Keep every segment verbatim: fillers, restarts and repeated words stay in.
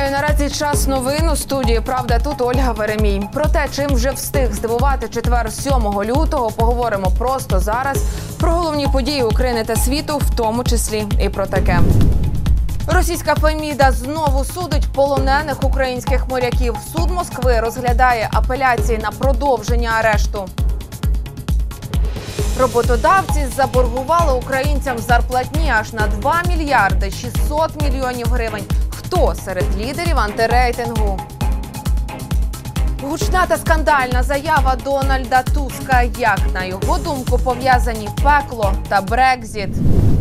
Вітаю, наразі час новин у студії «Правда» тут Ольга Веремій. Про те, чим вже встиг здивувати четвер сьомого лютого, поговоримо просто зараз. Про головні події України та світу, в тому числі і про таке. Російська Феміда знову судить полонених українських моряків. Суд Москви розглядає апеляції на продовження арешту. Роботодавці заборгували українцям зарплатні аж на два мільярди шістсот мільйонів гривень. Хто серед лідерів антирейтингу? Гучна та скандальна заява Дональда Туска. Як, на його думку, пов'язані пекло та Брекзіт?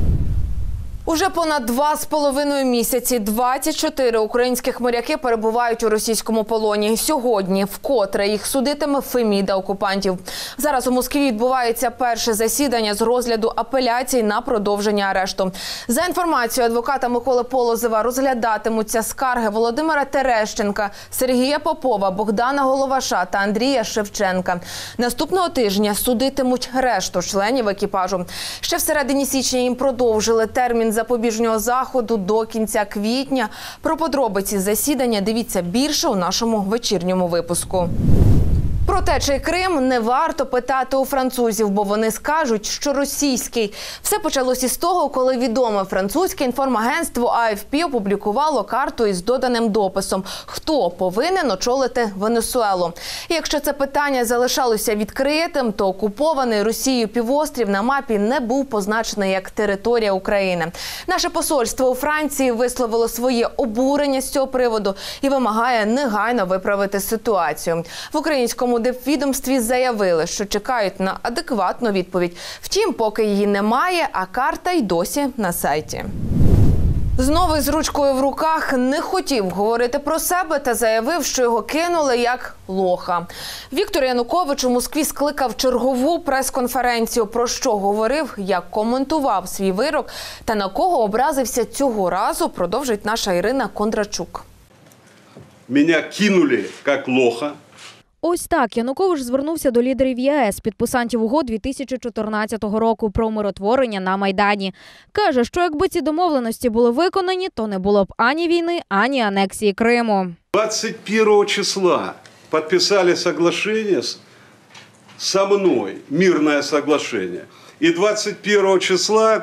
Уже понад два з половиною місяці двадцять чотири українських моряки перебувають у російському полоні. Сьогодні вкотре їх судитиме Феміда окупантів. Зараз у Москві відбувається перше засідання з розгляду апеляцій на продовження арешту. За інформацією адвоката Миколи Полозова, розглядатимуться скарги Володимира Терещенка, Сергія Попова, Богдана Головаша та Андрія Шевченка. Наступного тижня судитимуть решту членів екіпажу. Ще в середині січня їм продовжили термін запобіжного заходу до кінця квітня. Про подробиці засідання дивіться більше у нашому вечірньому випуску. Про те, чи Крим, не варто питати у французів, бо вони скажуть, що російський. Все почалося із того, коли відоме французьке інформагентство А Ф Пі опублікувало карту із доданим дописом, хто повинен очолити Венесуелу. І якщо це питання залишалося відкритим, то окупований Росією півострів на мапі не був позначений як територія України. Наше посольство у Франції висловило своє обурення з цього приводу і вимагає негайно виправити ситуацію. В українському дипвідомстві заявили, що чекають на адекватну відповідь. Втім, поки її немає, а карта й досі на сайті. Знову з ручкою в руках не хотів говорити про себе та заявив, що його кинули як лоха. Віктор Янукович у Москві скликав чергову прес-конференцію. Про що говорив, як коментував свій вирок та на кого образився цього разу, продовжить наша Ірина Кондрачук. Мене кинули як лоха. Ось так Янукович звернувся до лідерів Є Ес, підписантів угод дві тисячі чотирнадцятого року про миротворення на Майдані. Каже, що якби ці домовленості були виконані, то не було б ані війни, ані анексії Криму. двадцять першого числа підписали соглашення со мною, мирне соглашення. І двадцять першого числа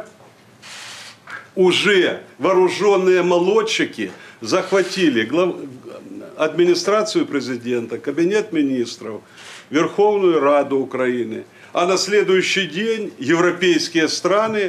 уже вооружені молодчики захватили глав... администрацию президента, кабинет министров, Верховную Раду Украины. А на следующий день европейские страны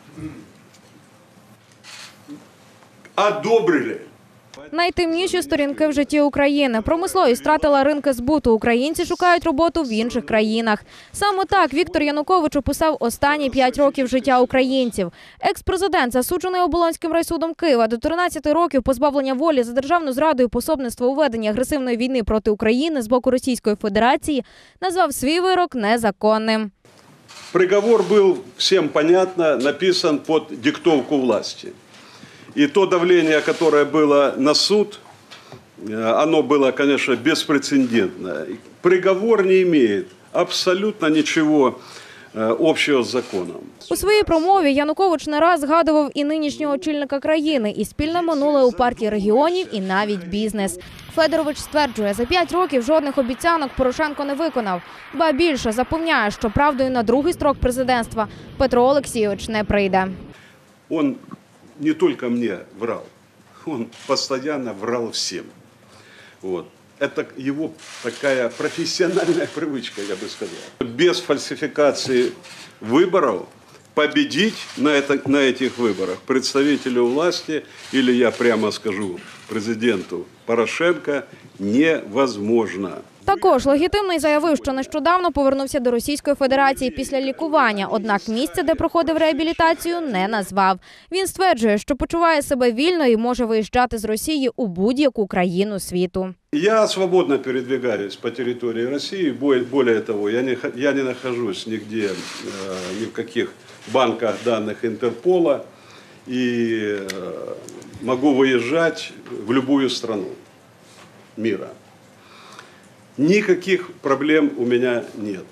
одобрили. Найтемніші сторінки в житті України. Промисловість втратила ринки збуту. Українці шукають роботу в інших країнах. Саме так Віктор Янукович описав останні п'ять років життя українців. Екс-президент, засуджений Оболонським райсудом Києва до тринадцяти років позбавлення волі за державну зраду і пособництво у веденні агресивної війни проти України з боку Російської Федерації, назвав свій вирок незаконним. Приговор був, всім понятно, написан під диктовку власти. И то давление, которое было на суд, оно было, конечно, беспрецедентное. Приговор не имеет абсолютно ничего общого з законом. У своїй промові Янукович не раз згадував і нинішнього очільника країни, і спільне минуле у партії регіонів, і навіть бізнес. Федорович стверджує, за п'ять років жодних обіцянок Порошенко не виконав. Ба більше, запевняє, що правдою на другий строк президентства Петро Олексійович не прийде. Он не только мне врал, он постоянно врал всем. Вот. Это его такая профессиональная привычка, я бы сказал. Без фальсификации выборов победить на, это, на этих выборах представителю власти, или я прямо скажу президенту Порошенко, невозможно. Також легітимний заявив, що нещодавно повернувся до Російської Федерації після лікування, однак місце, де проходив реабілітацію, не назвав. Він стверджує, що почуває себе вільно і може виїжджати з Росії у будь-яку країну світу. Я свободно передвигаюсь по території Росії, более того, я не, я не нахожусь нигде, ни в каких банках данных Интерпола и могу выезжать в любую страну мира. Никаких проблем у меня нет.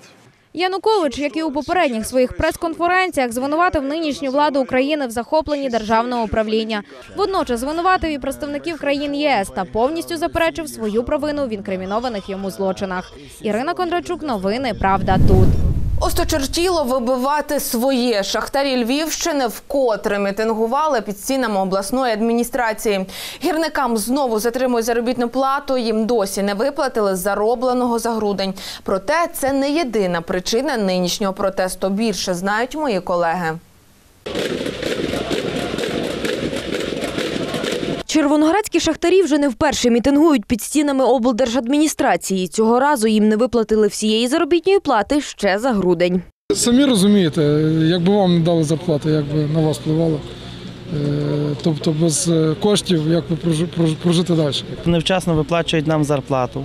Янукович, як і у попередніх своїх прес-конференціях, звинуватив нинішню владу України в захопленні державного управління. Водночас звинуватив і представників країн ЄС та повністю заперечив свою провину в інкримінованих йому злочинах. Ірина Кондрачук, новини «Правда тут». Осточертіло вибивати своє. Шахтарі Львівщини вкотре мітингували під стінами обласної адміністрації. Гірникам знову затримують заробітну плату, їм досі не виплатили заробленого за грудень. Проте це не єдина причина нинішнього протесту. Більше знають мої колеги. Червоноградські шахтарі вже не вперше мітингують під стінами облдержадміністрації. Цього разу їм не виплатили всієї заробітної плати ще за грудень. Самі розумієте, якби вам не дали зарплату, як би на вас впливало. Тобто без коштів, як би прожити далі. Невчасно виплачують нам зарплату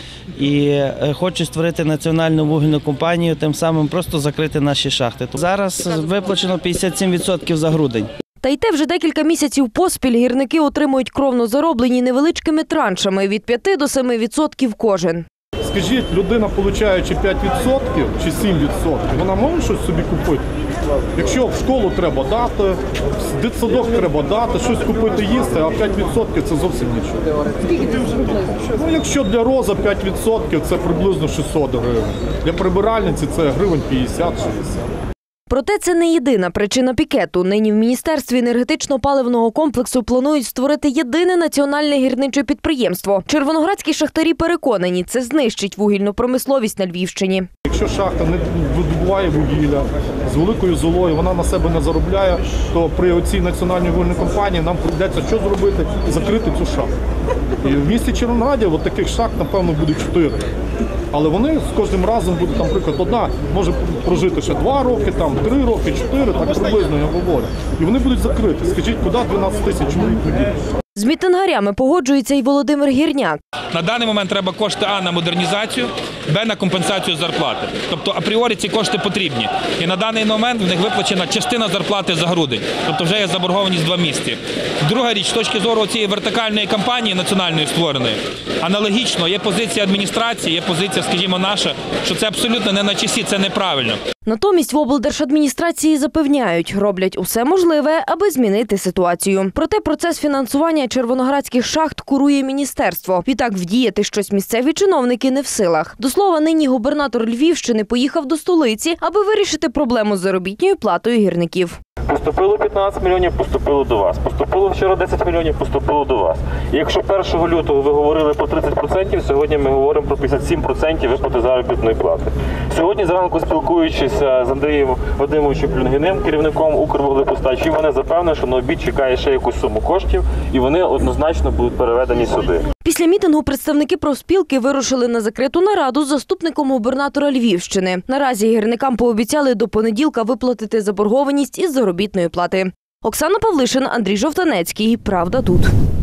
і хочуть створити національну вугільну компанію, тим самим просто закрити наші шахти. Зараз виплачено п'ятдесят сім відсотків за грудень. Та й те вже декілька місяців поспіль гірники отримують кровно зароблені невеличкими траншами – від п'яти до семи відсотків кожен. Скажіть, людина, отримуючи п'ять відсотків чи сім відсотків, вона може щось собі купити? Якщо в школу треба дати, в дитсадок треба дати, щось купити їсти, а п'ять відсотків – це зовсім нічого. Скільки це вже приблизно? Ну, якщо для роза п'ять відсотків – це приблизно шістсот гривень. Для прибиральниці – це гривень п'ятдесят-шістдесят. Проте це не єдина причина пікету. Нині в Міністерстві енергетично-паливного комплексу планують створити єдине національне гірниче підприємство. Червоноградські шахтарі переконані, це знищить вугільну промисловість на Львівщині. Якщо шахта не видобуває вугілля з великою золою, вона на себе не заробляє, то при цій національній вугільній компанії нам прийдеться що зробити? Закрити цю шахту. І в місті Червонограді от таких шахт, напевно, буде чотири. Але вони з кожним разом будуть, наприклад, одна може прожити ще два роки, там, три роки, чотири, так приблизно, я говорю. І вони будуть закриті. Скажіть, куди дванадцять тисяч чоловік ходять? З мітингарями погоджується і Володимир Гірняк. На даний момент треба кошти А на модернізацію, Б на компенсацію зарплати. Тобто апріорі ці кошти потрібні. І на даний момент в них виплачена частина зарплати за грудень. Тобто вже є заборгованість два місяці. Друга річ, з точки зору цієї вертикальної кампанії національної створеної, аналогічно є позиція адміністрації, є позиція, скажімо, наша, що це абсолютно не на часі, це неправильно. Натомість в облдержадміністрації запевняють, роблять усе можливе, аби змінити ситуацію. Проте процес фінансування червоноградських шахт курує міністерство. Відтак вдіяти щось місцеві чиновники не в силах. До слова, нині губернатор Львівщини поїхав до столиці, аби вирішити проблему з заробітною платою гірників. Поступило п'ятнадцять мільйонів, поступило до вас. Поступило вчора десять мільйонів, поступило до вас. І якщо першого лютого ви говорили про тридцять відсотків, сьогодні ми говоримо про п'ятдесят сім відсотків виплати заробітної плати. Сьогодні зранку, спілкуючись з Андрієм Вадимовичем Плюнгіним, керівником Укрвуглепостачі, вони запевнили, що на обід чекає ще якусь суму коштів, і вони однозначно будуть переведені сюди. Після мітингу представники профспілки вирушили на закриту нараду з заступником губернатора Львівщини. Наразі гірникам пообіцяли до понеділка виплатити заборгованість із заробітної плати. Оксана Павлишин, Андрій Жовтанецький. Правда тут.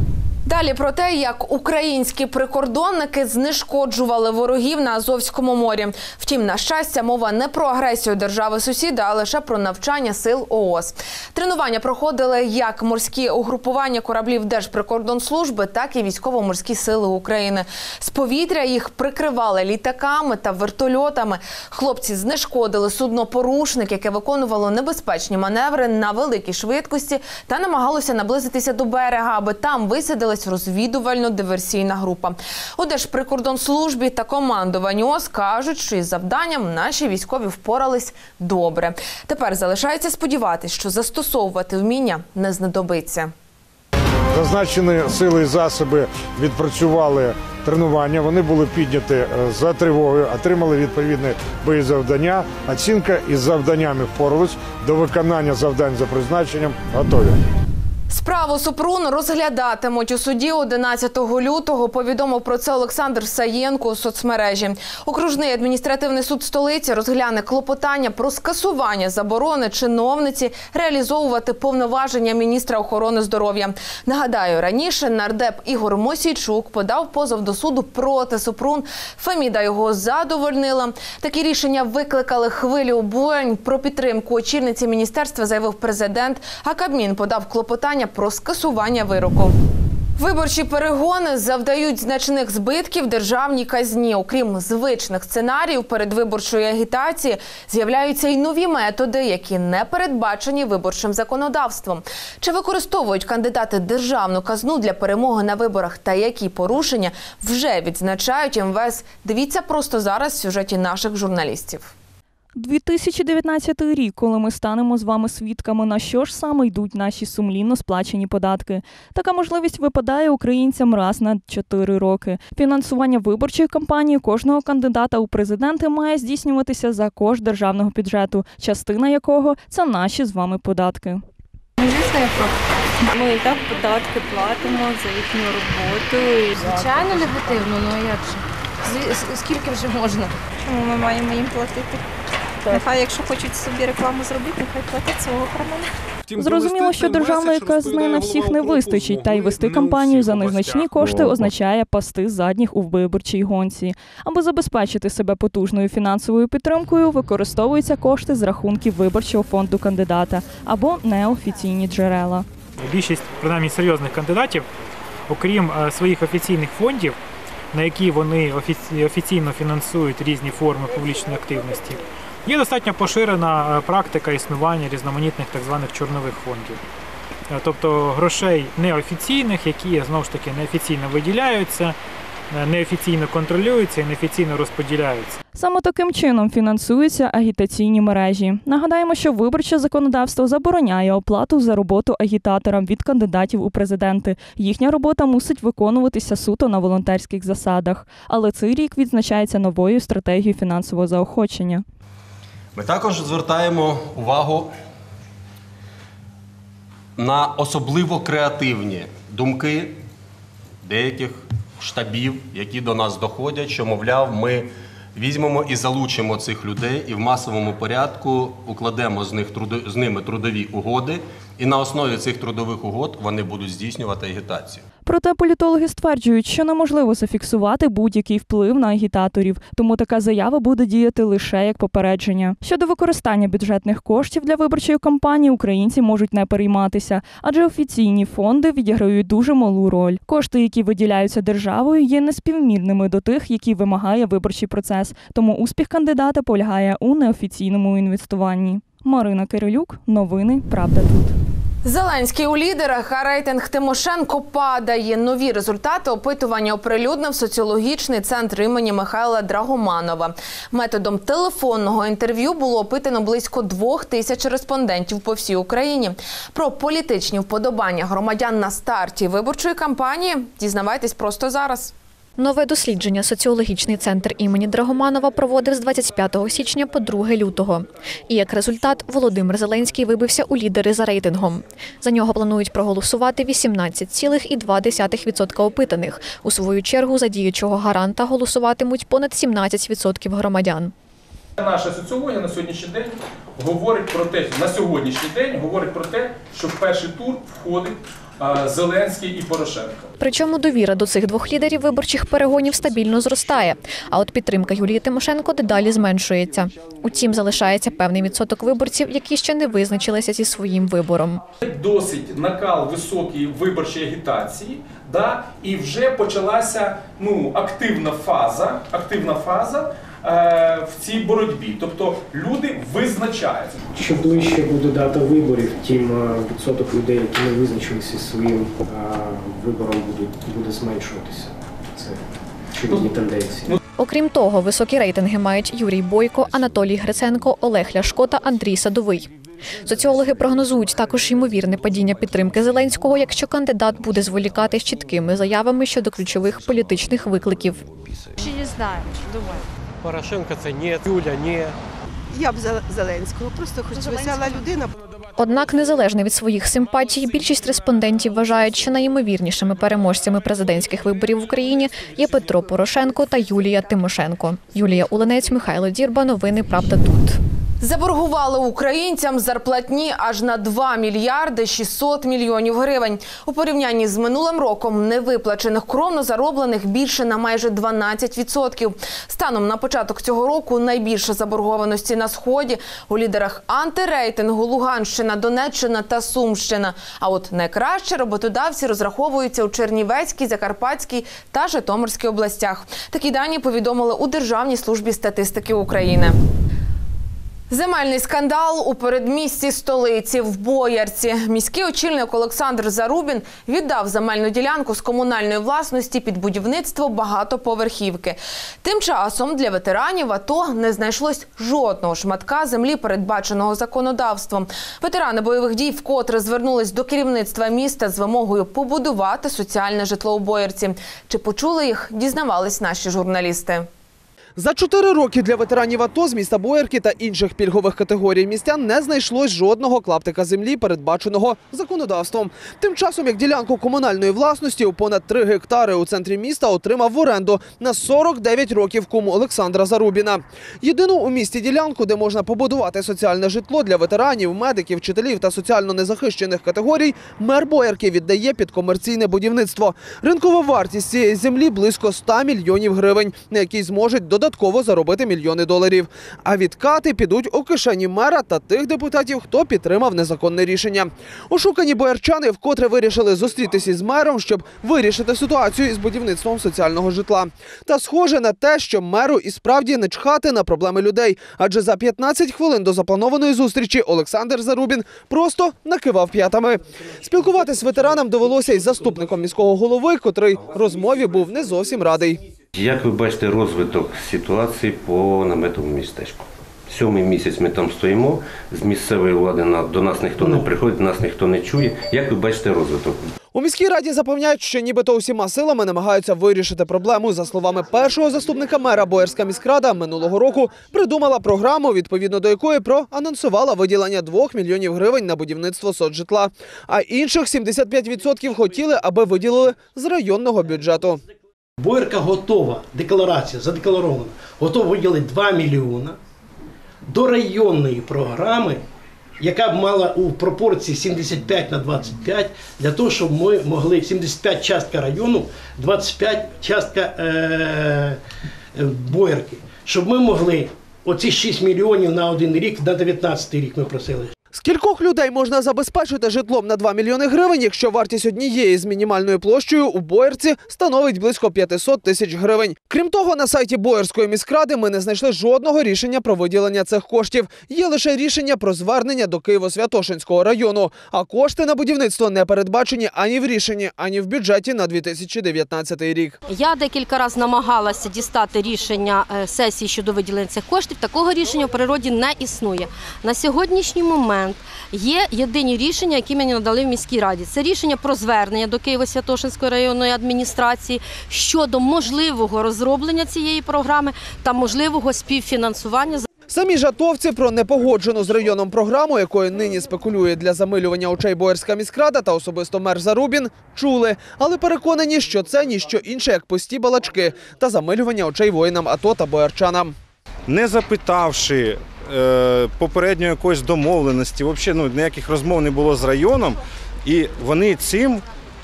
Далі про те, як українські прикордонники знешкоджували ворогів на Азовському морі. Втім, на щастя, мова не про агресію держави-сусіда, а лише про навчання сил ООС. Тренування проходили як морські угрупування кораблів Держприкордонслужби, так і військово-морські сили України. З повітря їх прикривали літаками та вертольотами. Хлопці знешкодили судно-порушник, яке виконувало небезпечні маневри на великій швидкості та намагалося наблизитися до берега, аби там висадили розвідувально-диверсійна група. У Держприкордонслужбі та командуванні ООС кажуть, що із завданням наші військові впорались добре. Тепер залишається сподіватися, що застосовувати вміння не знадобиться. Зазначені сили і засоби відпрацювали тренування, вони були підняті за тривогою, отримали відповідне боєзавдання, оцінка із завданнями впорались, до виконання завдань за призначенням готові. Справу Супрун розглядатимуть у суді одинадцятого лютого, повідомив про це Олександр Саєнко у соцмережі. Окружний адміністративний суд столиці розгляне клопотання про скасування заборони чиновниці реалізовувати повноваження міністра охорони здоров'я. Нагадаю, раніше нардеп Ігор Мосійчук подав позов до суду проти Супрун. Феміда його задовольнила. Такі рішення викликали хвилю обурень. Про підтримку очільниці міністерства заявив президент, а Кабмін подав клопотання про скасування вироку. Виборчі перегони завдають значних збитків державній казні. Окрім звичних сценаріїв передвиборчої агітації, з'являються й нові методи, які не передбачені виборчим законодавством. Чи використовують кандидати державну казну для перемоги на виборах та які порушення вже відзначають ем ве ес? Дивіться просто зараз в сюжеті наших журналістів. дві тисячі дев'ятнадцятий рік, коли ми станемо з вами свідками, на що ж саме йдуть наші сумлінно сплачені податки. Така можливість випадає українцям раз на чотири роки. Фінансування виборчої кампанії кожного кандидата у президенти має здійснюватися за кошт державного бюджету, частина якого – це наші з вами податки. Звісно, я проти. Ми і так податки платимо за їхню роботу. Звичайно, негативно, ну а як же? Скільки вже можна? Чому ми маємо їм платити? Нехай, якщо хочуть собі рекламу зробити, нехай платять свого кармана. Зрозуміло, що державної казни на всіх не вистачить, та й вести кампанію за незначні кошти означає пасти задніх у виборчій гонці. Аби забезпечити себе потужною фінансовою підтримкою, використовуються кошти з рахунків виборчого фонду кандидата або неофіційні джерела. Більшість, принаймні, серйозних кандидатів, окрім своїх офіційних фондів, на які вони офіційно фінансують різні форми публічної активності, є достатньо поширена практика існування різноманітних так званих чорнових фондів. Тобто грошей неофіційних, які, знову ж таки, неофіційно виділяються, неофіційно контролюються і неофіційно розподіляються. Саме таким чином фінансуються агітаційні мережі. Нагадаємо, що виборче законодавство забороняє оплату за роботу агітаторам від кандидатів у президенти. Їхня робота мусить виконуватися суто на волонтерських засадах. Але цей рік відзначається новою стратегією фінансового заохочення. Ми також звертаємо увагу на особливо креативні думки деяких штабів, які до нас доходять, що, мовляв, ми візьмемо і залучимо цих людей і в масовому порядку укладемо з них з ними трудові угоди, і на основі цих трудових угод вони будуть здійснювати агітацію. Проте політологи стверджують, що неможливо зафіксувати будь-який вплив на агітаторів, тому така заява буде діяти лише як попередження. Щодо використання бюджетних коштів для виборчої кампанії українці можуть не перейматися, адже офіційні фонди відіграють дуже малу роль. Кошти, які виділяються державою, є неспівмірними до тих, які вимагає виборчий процес, тому успіх кандидата полягає у неофіційному інвестуванні. Марина Кирилюк, новини «Правда тут». Зеленський у лідерах, а рейтинг Тимошенко падає. Нові результати опитування оприлюднив соціологічний центр імені Михайла Драгоманова. Методом телефонного інтерв'ю було опитано близько двох тисяч респондентів по всій Україні. Про політичні вподобання громадян на старті виборчої кампанії дізнавайтесь просто зараз. Нове дослідження соціологічний центр імені Драгоманова проводив з двадцять п'ятого січня по друге лютого. І як результат, Володимир Зеленський вибився у лідери за рейтингом. За нього планують проголосувати вісімнадцять цілих два десятих відсотка опитаних. У свою чергу за діючого гаранта голосуватимуть понад сімнадцять відсотків громадян. Наша соціологія на сьогоднішній день говорить про те, на сьогоднішній день говорить про те, що в перший тур входить Зеленський і Порошенко. Причому довіра до цих двох лідерів виборчих перегонів стабільно зростає, а от підтримка Юлії Тимошенко дедалі зменшується. Утім, залишається певний відсоток виборців, які ще не визначилися зі своїм вибором. Досить накал високої виборчої агітації, да, і вже почалася ну, активна фаза, активна фаза в цій боротьбі. Тобто люди визначаються. Що ближче буде дата виборів, тим відсоток людей, які не визначилися своїм вибором, буде, буде зменшуватися. Це очевидні тенденції. Окрім того, високі рейтинги мають Юрій Бойко, Анатолій Гриценко, Олег Ляшко та Андрій Садовий. Соціологи прогнозують також ймовірне падіння підтримки Зеленського, якщо кандидат буде зволікати з чіткими заявами щодо ключових політичних викликів. Ще не знаю, думаю. Порошенко це ні, Юля ні. Я б за Зеленського, просто хоч весела людина. Однак, незалежно від своїх симпатій, більшість респондентів вважають, що найімовірнішими переможцями президентських виборів в Україні є Петро Порошенко та Юлія Тимошенко. Юлія Уланець, Михайло Дірба. Новини «Правда тут». Заборгували українцям зарплатні аж на два мільярди шістсот мільйонів гривень. У порівнянні з минулим роком невиплачених кровно зароблених більше на майже дванадцять відсотків. Станом на початок цього року найбільше заборгованості на Сході, у лідерах антирейтингу Луганщина, Донеччина та Сумщина. А от найкраще роботодавці розраховуються у Чернівецькій, Закарпатській та Житомирській областях. Такі дані повідомили у Державній службі статистики України. Земельний скандал у передмісті столиці в Боярці. Міський очільник Олександр Зарубін віддав земельну ділянку з комунальної власності під будівництво багатоповерхівки. Тим часом для ветеранів АТО не знайшлось жодного шматка землі, передбаченого законодавством. Ветерани бойових дій вкотре звернулись до керівництва міста з вимогою побудувати соціальне житло у Боярці. Чи почули їх, дізнавались наші журналісти. За чотири роки для ветеранів АТО з міста Боярки та інших пільгових категорій містян не знайшлось жодного клаптика землі, передбаченого законодавством. Тим часом, як ділянку комунальної власності у понад три гектари у центрі міста отримав в оренду на сорок дев'ять років кум Олександра Зарубіна. Єдину у місті ділянку, де можна побудувати соціальне житло для ветеранів, медиків, вчителів та соціально незахищених категорій, мер Боярки віддає під комерційне будівництво. Ринкова вартість цієї землі близько ста мільйонів гривень, на якій зможуть додати додатково заробити мільйони доларів. А відкати підуть у кишені мера та тих депутатів, хто підтримав незаконне рішення. Ошукані боярчани вкотре вирішили зустрітися із мером, щоб вирішити ситуацію із будівництвом соціального житла. Та схоже на те, що меру і справді не чхати на проблеми людей. Адже за п'ятнадцять хвилин до запланованої зустрічі Олександр Зарубін просто накивав п'ятами. Спілкуватись з ветераном довелося із заступником міського голови, котрий розмові був не зовсім радий. Як ви бачите розвиток ситуації по наметовому містечку? Сьомий місяць ми там стоїмо, з місцевої влади до нас ніхто не приходить, нас ніхто не чує. Як ви бачите розвиток? У міській раді запевняють, що нібито усіма силами намагаються вирішити проблему. За словами першого заступника мера, Боярська міськрада минулого року придумала програму, відповідно до якої проанонсувала виділення двох мільйонів гривень на будівництво соцжитла. А інших сімдесят п'ять відсотків хотіли, аби виділили з районного бюджету. Боярка готова, декларація задекларована, готова виділити два мільйони до районної програми, яка б мала у пропорції сімдесят п'ять на двадцять п'ять, для того, щоб ми могли сімдесят п'ять частка району, двадцять п'ять частка е, е, Боярки, щоб ми могли оці шість мільйонів на один рік, на дев'ятнадцятий рік ми просили. Скількох людей можна забезпечити житлом на два мільйони гривень, якщо вартість однієї з мінімальною площею у Боярці становить близько п'ятсот тисяч гривень. Крім того, на сайті Боярської міськради ми не знайшли жодного рішення про виділення цих коштів. Є лише рішення про звернення до Києво-Святошинського району. А кошти на будівництво не передбачені ані в рішенні, ані в бюджеті на дві тисячі дев'ятнадцятий рік. Я декілька разів намагалася дістати рішення сесії щодо виділення цих коштів. Такого рішення в природі не існує. На сьогоднішній момент є єдині рішення, які мені надали в міській раді. Це рішення про звернення до Києво-Святошинської районної адміністрації щодо можливого розроблення цієї програми та можливого співфінансування. Самі ж атовці про непогоджену з районом програму, якою нині спекулює для замилювання очей Боярська міськрада та особисто мер Зарубін, чули. Але переконані, що це ніщо інше, як пусті балачки та замилювання очей воїнам АТО та боярчанам. Не запитавши е, попередньої якоїсь домовленості, взагалі ну, ніяких розмов не було з районом, і вони цим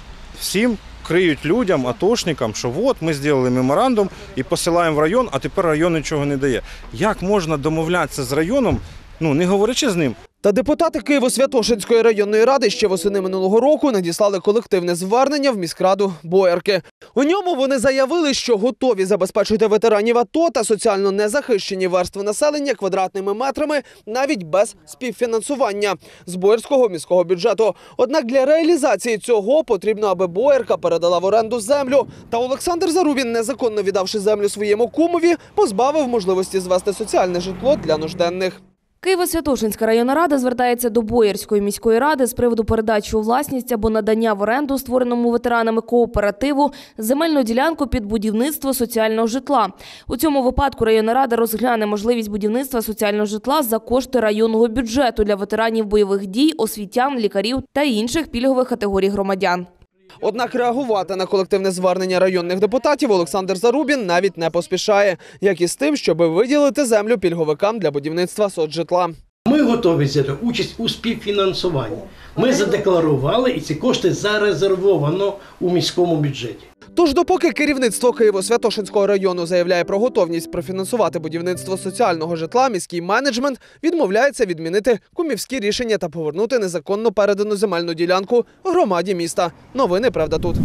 всім криють людям, атошникам, що от ми зробили меморандум і посилаємо в район, а тепер район нічого не дає. Як можна домовлятися з районом, ну не говорячи з ним? Та депутати Києво-Святошинської районної ради ще восени минулого року надіслали колективне звернення в міськраду Боярки. У ньому вони заявили, що готові забезпечити ветеранів АТО та соціально незахищені верстви населення квадратними метрами навіть без співфінансування з Боярського міського бюджету. Однак для реалізації цього потрібно, аби Боярка передала в оренду землю. Та Олександр Зарубін, незаконно віддавши землю своєму кумові, позбавив можливості звести соціальне житло для нужденних. Києво-Святошинська районна рада звертається до Боярської міської ради з приводу передачі у власність або надання в оренду створеному ветеранами кооперативу земельну ділянку під будівництво соціального житла. У цьому випадку районна рада розгляне можливість будівництва соціального житла за кошти районного бюджету для ветеранів бойових дій, освітян, лікарів та інших пільгових категорій громадян. Однак реагувати на колективне звернення районних депутатів Олександр Зарубін навіть не поспішає, як і з тим, щоб виділити землю пільговикам для будівництва соцжитла. Ми готові взяти участь у співфінансуванні. Ми задекларували, і ці кошти зарезервовано у міському бюджеті. Тож допоки керівництво Києво-Святошинського району заявляє про готовність профінансувати будівництво соціального житла, міський менеджмент відмовляється відмінити кумівські рішення та повернути незаконно передану земельну ділянку громаді міста. Новини «Правда тут».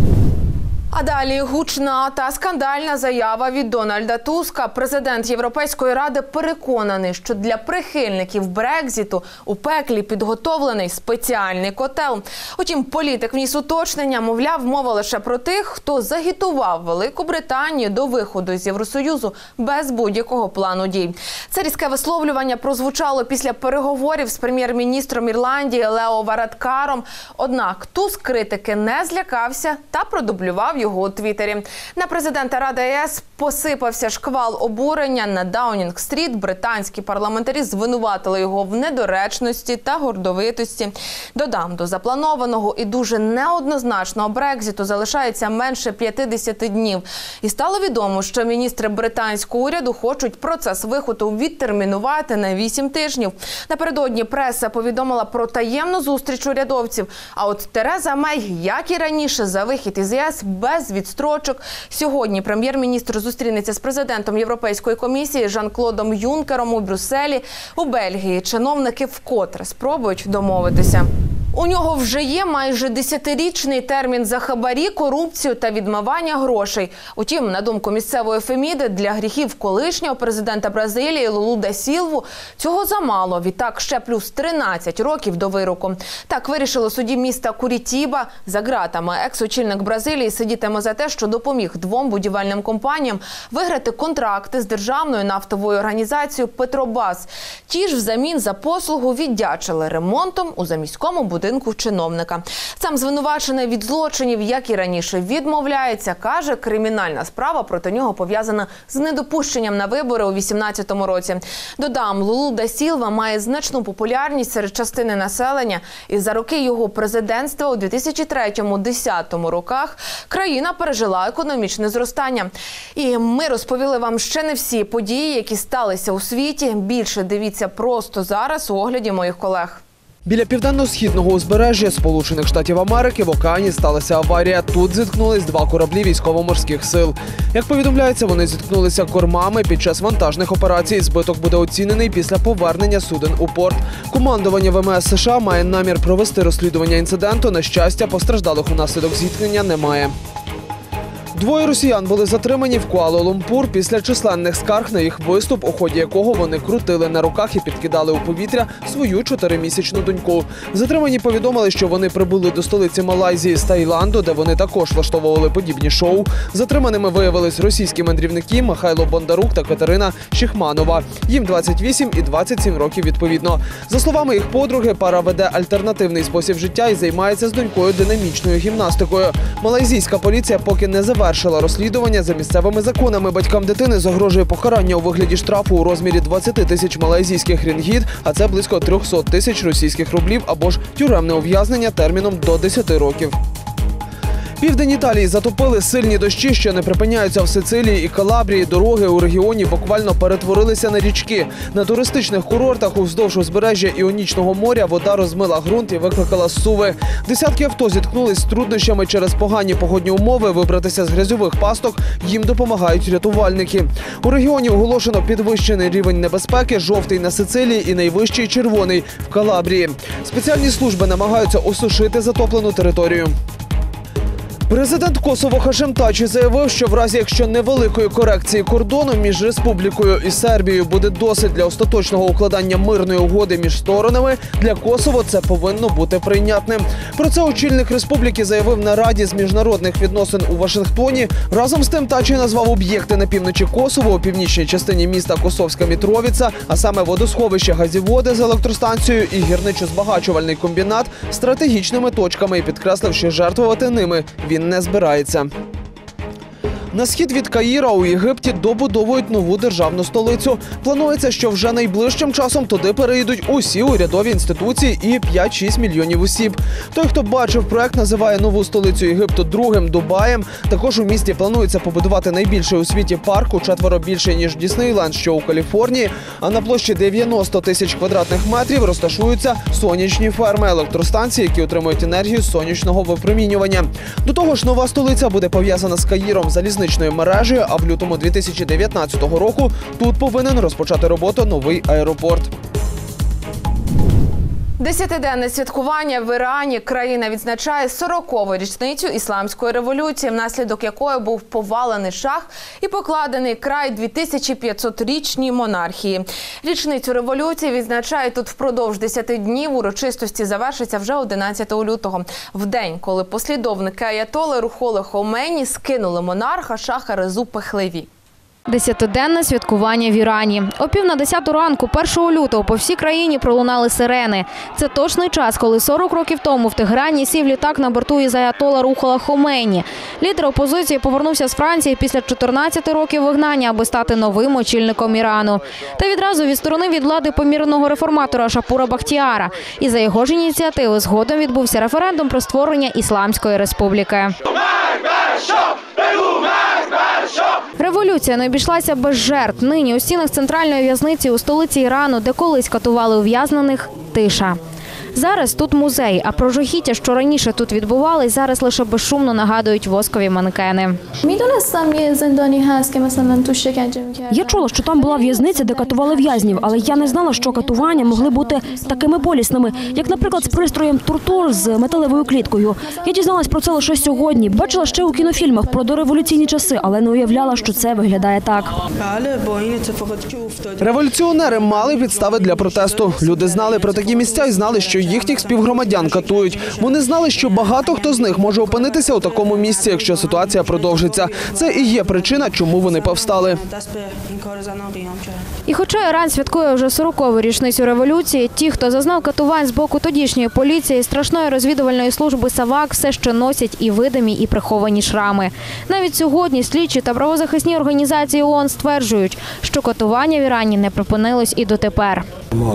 А далі гучна та скандальна заява від Дональда Туска. Президент Європейської ради переконаний, що для прихильників Брекзиту у пеклі підготовлений спеціальний котел. Утім, політик вніс уточнення, мовляв, мова лише про тих, хто загітував Велику Британію до виходу з Євросоюзу без будь-якого плану дій. Це різке висловлювання прозвучало після переговорів з прем'єр-міністром Ірландії Лео Варадкаром. Однак Туск критики не злякався та продублював його у Твіттері. На президента Ради ЄС посипався шквал обурення. На Даунінг-стріт британські парламентарі звинуватили його в недоречності та гордовитості. Додам, до запланованого і дуже неоднозначного Брекзиту залишається менше п'ятдесят днів. І стало відомо, що міністри британського уряду хочуть процес виходу відтермінувати на вісім тижнів. Напередодні преса повідомила про таємну зустріч урядовців. А от Тереза Мей, як і раніше, за вихід із ЄС без відстрочок. Сьогодні прем'єр-міністр зустрінеться з президентом Європейської комісії Жан-Клодом Юнкером у Брюсселі. У Бельгії чиновники вкотре спробують домовитися. У нього вже є майже десятирічний термін за хабарі, корупцію та відмивання грошей. Утім, на думку місцевої Феміди, для гріхів колишнього президента Бразилії Лулу да Сілву цього замало. Відтак ще плюс тринадцять років до вироку. Так вирішило судді міста Курітіба. За ґратами екс-очільник Бразилії сидітиме за те, що допоміг двом будівельним компаніям виграти контракти з державною нафтовою організацією «Петробас». Ті ж взамін за послугу віддячили ремонтом у заміському будинку. будинку чиновника. Сам звинувачений від злочинів, як і раніше, відмовляється. Каже, кримінальна справа проти нього пов'язана з недопущенням на вибори у вісімнадцятому році. Додам, Лулу да Сілва має значну популярність серед частини населення. І за роки його президентства у дві тисячі третьому - дві тисячі десятому роках країна пережила економічне зростання. І ми розповіли вам ще не всі події, які сталися у світі. Більше дивіться просто зараз у огляді моїх колег. Біля південно-східного узбережжя Сполучених Штатів Америки в океані сталася аварія. Тут зіткнулись два кораблі військово-морських сил. Як повідомляється, вони зіткнулися кормами під час вантажних операцій. Збиток буде оцінений після повернення суден у порт. Командування Ве Ем Ес США має намір провести розслідування інциденту. На щастя, постраждалих унаслідок зіткнення немає. Двоє росіян були затримані в Куала-Лумпур після численних скарг на їх виступ, у ході якого вони крутили на руках і підкидали у повітря свою чотиримісячну доньку. Затримані повідомили, що вони прибули до столиці Малайзії з Таїланду, де вони також влаштовували подібні шоу. Затриманими виявились російські мандрівники Михайло Бондарук та Катерина Шихманова. Їм двадцять вісім і двадцять сім років відповідно. За словами їх подруги, пара веде альтернативний спосіб життя і займається з донькою динамічною гімнастикою. Малайзійська поліція поки не завершила розслідування. За місцевими законами батькам дитини загрожує покарання у вигляді штрафу у розмірі двадцять тисяч малайзійських рінгіт, а це близько триста тисяч російських рублів, або ж тюремне ув'язнення терміном до десяти років. Південь Італії затопили сильні дощі, що не припиняються в Сицилії і Калабрії. Дороги у регіоні буквально перетворилися на річки. На туристичних курортах уздовж узбережжя Іонічного моря вода розмила ґрунт і викликала зсуви. Десятки авто зіткнулись з труднощами через погані погодні умови. Вибратися з грязьових пасток їм допомагають рятувальники. У регіоні оголошено підвищений рівень небезпеки, жовтий на Сицилії і найвищий червоний в Калабрії. Спеціальні служби намагаються осушити затоплену територію. Президент Косово Хашим Тачі заявив, що в разі, якщо невеликої корекції кордону між республікою і Сербією буде досить для остаточного укладання мирної угоди між сторонами, для Косово це повинно бути прийнятним. Про це очільник республіки заявив на Раді з міжнародних відносин у Вашингтоні. Разом з тим Тачі назвав об'єкти на півночі Косово, у північній частині міста Косовська Мітровіца, а саме водосховище газіводи з електростанцією і гірничо-збагачувальний комбінат стратегічними точками і підкреслив, що жертвувати ними він не збирається. На схід від Каїра у Єгипті добудовують нову державну столицю. Планується, що вже найближчим часом туди переїдуть усі урядові інституції і п'ять-шість мільйонів осіб. Той, хто бачив проект, називає нову столицю Єгипту другим Дубаєм. Також у місті планується побудувати найбільший у світі парк, у четверо більший, ніж Діснейленд, що у Каліфорнії. А на площі дев'яносто тисяч квадратних метрів розташуються сонячні ферми, електростанції, які отримують енергію з сонячного випромінювання. До того ж, нова столиця буде пов'язана з Каїром залізничною мережею, а в лютому дві тисячі дев'ятнадцятого року тут повинен розпочати роботу новий аеропорт. Десятиденне святкування в Ірані. Країна відзначає сорокову річницю Ісламської революції, внаслідок якої був повалений шах і покладений край дві тисячі п'ятсотрічній монархії. Річницю революції відзначають тут впродовж десяти днів. Урочистості завершаться вже одинадцятого лютого. В день, коли послідовники аятоли Рухоли Хомейні скинули монарха Шаха Резу Пехлеві. Десятиденне святкування в Ірані. О пів на десяту ранку, першого лютого, по всій країні пролунали сирени. Це точний час, коли сорок років тому в Тегерані сів літак на борту із аятола Рухола Хомейні. Лідер опозиції повернувся з Франції після чотирнадцяти років вигнання, аби стати новим очільником Ірану. Та відразу відсторонив від влади помірного реформатора Шапура Бахтіара. І за його ж ініціативи згодом відбувся референдум про створення Ісламської республіки. Революція не обійшлася без жертв. Нині у стінах центральної в'язниці у столиці Ірану, де колись катували ув'язнених, тиша. Зараз тут музей, а про жахіття, що раніше тут відбувались, зараз лише безшумно нагадують воскові манекени. Я чула, що там була в'язниця, де катували в'язнів, але я не знала, що катування могли бути такими болісними, як, наприклад, з пристроєм тортур з металевою кліткою. Я дізналась про це лише сьогодні. Бачила ще у кінофільмах про дореволюційні часи, але не уявляла, що це виглядає так. Революціонери мали підстави для протесту. Люди знали про такі місця і знали, що їхніх співгромадян катують. Вони знали, що багато хто з них може опинитися у такому місці, якщо ситуація продовжиться. Це і є причина, чому вони повстали. І хоча Іран святкує вже сорокову річницю революції, ті, хто зазнав катувань з боку тодішньої поліції і страшної розвідувальної служби САВАК, все ще носять і видимі, і приховані шрами. Навіть сьогодні слідчі та правозахисні організації ООН стверджують, що катування в Ірані не припинилось і дотепер.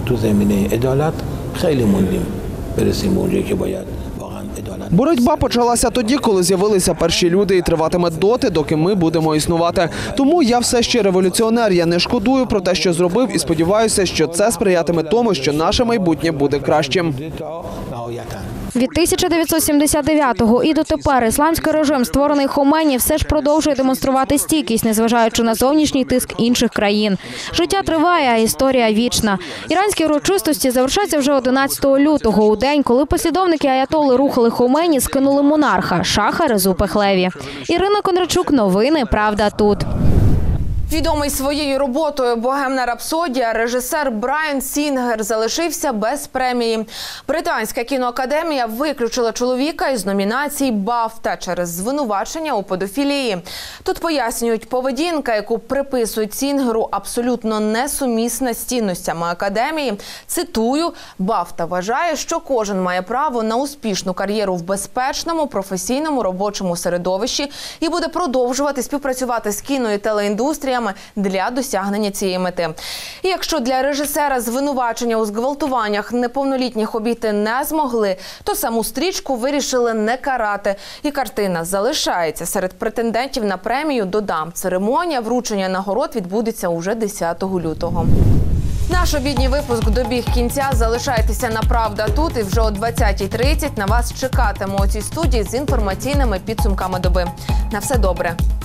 Боротьба почалася тоді, коли з'явилися перші люди, і триватиме доти, доки ми будемо існувати. Тому я все ще революціонер, я не шкодую про те, що зробив, і сподіваюся, що це сприятиме тому, що наше майбутнє буде кращим. Від тисяча дев'ятсот сімдесят дев'ятого і дотепер ісламський режим, створений Хомейні, все ж продовжує демонструвати стійкість, незважаючи на зовнішній тиск інших країн. Життя триває, а історія вічна. Іранські урочистості завершаться вже одинадцятого лютого, у день, коли послідовники аятоли Рухоли Хомейні скинули монарха Шаха Резу Пехлеві. Ірина Кондрачук, новини «Правда тут». Відомий своєю роботою «Богемна рапсодія» режисер Брайан Сінгер залишився без премії. Британська кіноакадемія виключила чоловіка із номінації «Бафта» через звинувачення у педофілії. Тут пояснюють, поведінка, яку приписують Сінгеру, абсолютно несумісна з цінностями академії. Цитую, «Бафта вважає, що кожен має право на успішну кар'єру в безпечному, професійному робочому середовищі і буде продовжувати співпрацювати з кіно- і телеіндустрією для досягнення цієї мети. І якщо для режисера звинувачення у зґвалтуваннях неповнолітніх обійти не змогли, то саму стрічку вирішили не карати. І картина залишається серед претендентів на премію. Додам, церемонія вручення нагород відбудеться уже десятого лютого. Наш обідній випуск добіг кінця. Залишайтеся на «Правда тут» і вже о двадцятій тридцять на вас чекатиму у цій студії з інформаційними підсумками доби. На все добре.